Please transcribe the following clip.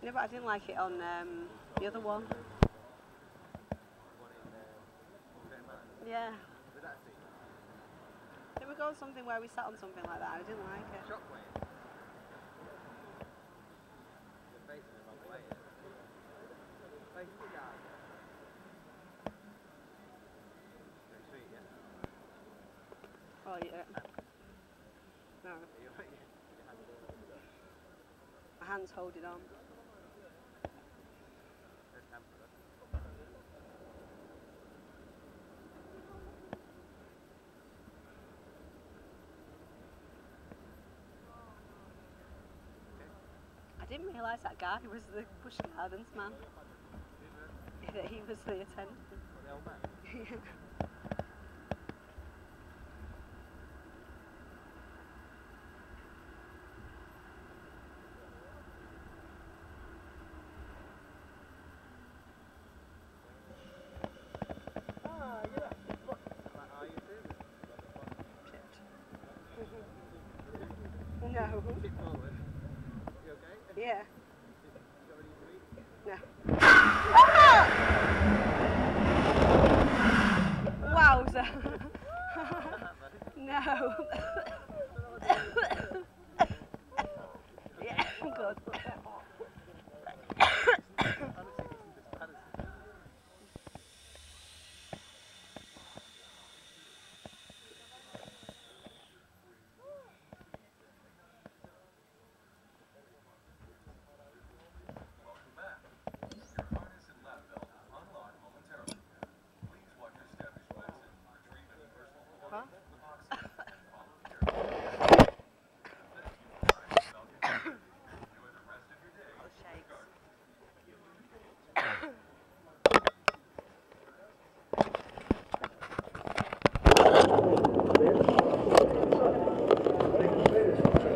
No, but I didn't like it on the other one. Yeah. Did we go on something where we sat on something like that? I didn't like it. Shockwave. You're facing the wrong way. Facing the guy. Very sweet, yeah. Oh, yeah. No. My hand's holding on. I didn't realise that guy was the Busch Gardens man. That he was the attendant. The old man? Yeah. No. Keep forward. You okay? Yeah. You got ready to eat? No. Ah! Wowza. No.